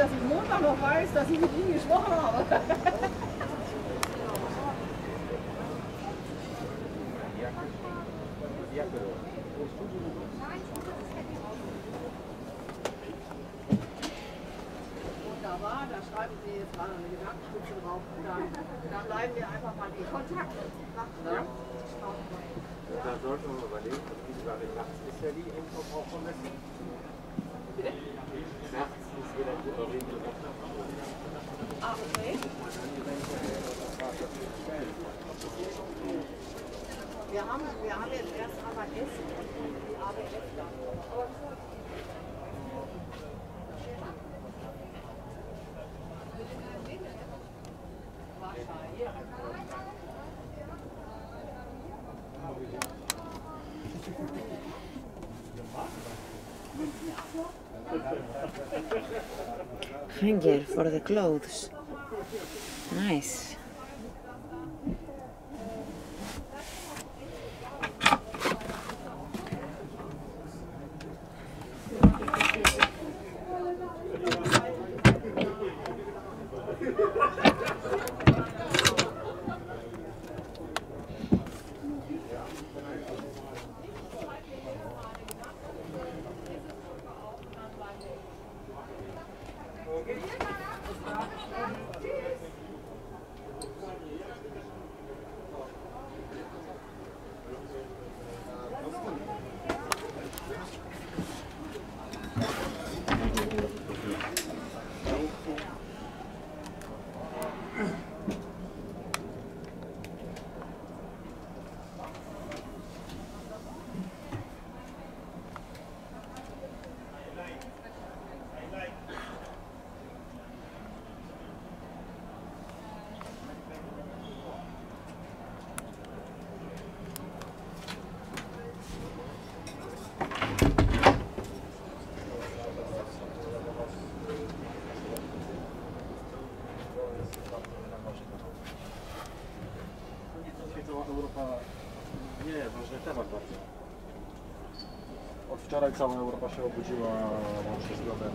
dass ich Montag noch weiß, dass ich mit Ihnen gesprochen habe. Wunderbar, da schreiben Sie jetzt mal eine Gedankenstütze drauf und dann bleiben wir einfach mal in Kontakt. Ja. Da sollten wir mal überlegen, diese Sache nachts ist ja die Endverbrauchermesse. Bitte? Nachts ist wieder die Regel. Ah, okay. Wir haben jetzt erst einmal Essen und die ABF dann. Aber gut. Hanger for the clothes. Nice. Nie, ważny temat bardzo. Od wczoraj cała Europa się obudziła łącznie z globem,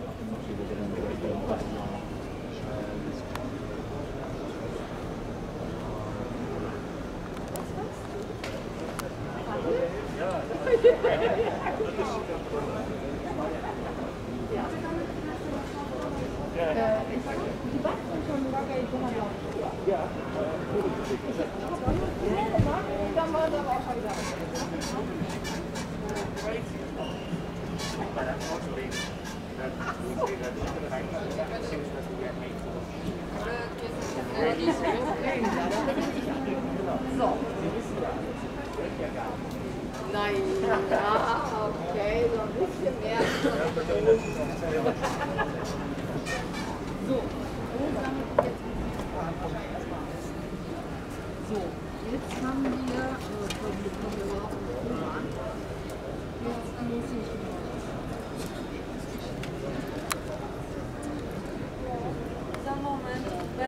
Nein, ja, okay, so ein bisschen mehr.